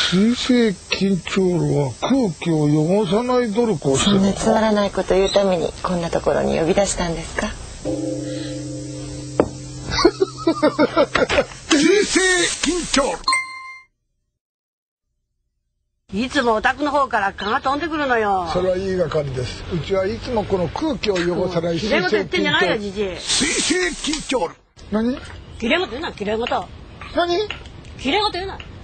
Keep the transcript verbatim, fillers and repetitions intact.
水性緊張炉は空気を汚さない努力をしてる。 そんなつまらないこと言うためにこんなところに呼び出したんですか？ 水性緊張炉。 いつもお宅の方から蚊が飛んでくるのよ。 それは言いがかりです。うちはいつもこの空気を汚さない水性緊張。きれい事言ってんじゃないよ、じじい。 水性緊張炉。何？ きれい事言うな、きれい事。 何？ きれい事言うな。